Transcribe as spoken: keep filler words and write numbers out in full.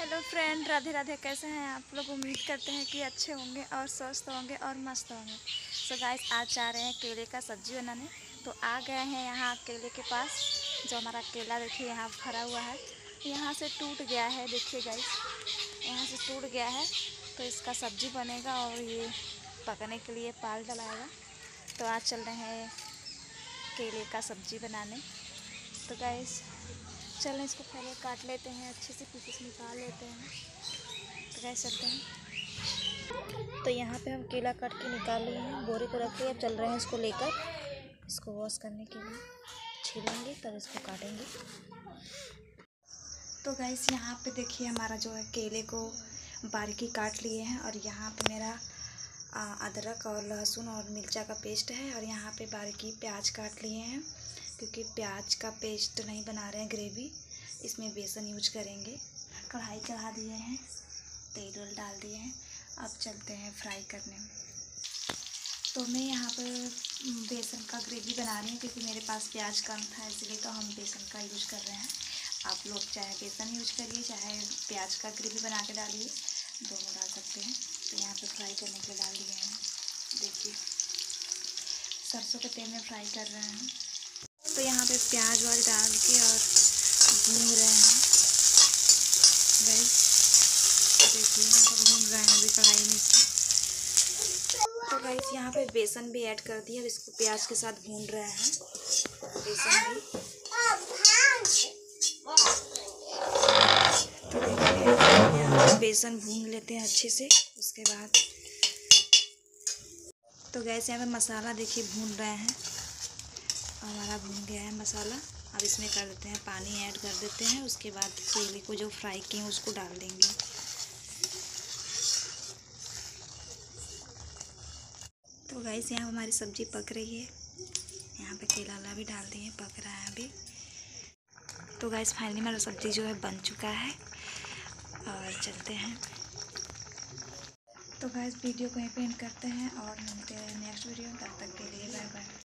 Hello friend, Radhe Radhe. कैसे हैं आप लोग? उम्मीद करते हैं कि अच्छे होंगे और स्वस्थ होंगे और मस्त होंगे। सो गाइस, आज जा रहे हैं केले का सब्जी बनाने। तो आ गए हैं यहाँ केले के पास। जो हमारा केला देखिए यहाँ भरा हुआ है, यहाँ से टूट गया है। देखिए गाइस, यहाँ से टूट गया है। तो इसका सब्जी बनेगा और ये पकने के लिए पाल डलाएगा। तो आज चल रहे हैं केले का सब्जी बनाने। तो गाइस चलें, इसको पहले काट लेते हैं, अच्छे से पीसेस निकाल लेते हैं। तो कैसे चलते हैं। तो यहाँ पे हम केला काट के निकाल लिए हैं, बोरे को रख लिए। अब चल रहे हैं इसको लेकर, इसको वॉश करने के लिए छीलेंगे, तब इसको काटेंगे। तो गाइस यहाँ पे देखिए, हमारा जो है केले को बारीकी काट लिए हैं। और यहाँ पे मेरा अदरक और लहसुन और मिर्चा का पेस्ट है। और यहाँ पे बारीकी प्याज काट लिए हैं, क्योंकि प्याज का पेस्ट नहीं बना रहे हैं ग्रेवी, इसमें बेसन यूज करेंगे। कढ़ाई चढ़ा दिए हैं, तेल वल डाल दिए हैं। अब चलते हैं फ्राई करने। तो मैं यहाँ पर बेसन का ग्रेवी बना रही हूँ, क्योंकि मेरे पास प्याज कम था, इसलिए तो हम बेसन का यूज कर रहे हैं। आप लोग चाहे बेसन यूज करिए, चाहे प्याज का ग्रेवी बना के डालिए, दोनों डाल सकते हैं। तो यहाँ पे फ्राई करने के लिए डाल दिए हैं। देखिए, सरसों के तेल में फ्राई कर रहे हैं। तो यहाँ पे प्याज वाज डाल के और भून रहे हैं। गाइस देखिए, यहाँ पर भून रहे हैं अभी कढ़ाई में से। तो गाइस यहाँ पे बेसन भी ऐड कर दिया, अब इसको प्याज के साथ भून रहे हैं बेसन भी। तो देखिए, बेसन भून लेते हैं अच्छे से। उसके बाद तो गैस यहाँ पे मसाला देखिए भून रहे हैं। हमारा भून गया है मसाला। अब इसमें कर देते हैं पानी, ऐड कर देते हैं। उसके बाद केले को जो फ्राई किए हैं उसको डाल देंगे। तो गाइस यहाँ हमारी सब्ज़ी पक रही है। यहाँ पे केला वाला भी डाल दिए, पक रहा है अभी। तो गाइस फाइनली हमारा सब्ज़ी जो है बन चुका है, और चलते हैं। तो गाइस वीडियो को यहीं पे एंड करते हैं और मिलते हैं नेक्स्ट वीडियो में। तब तक के लिए बाय बाय।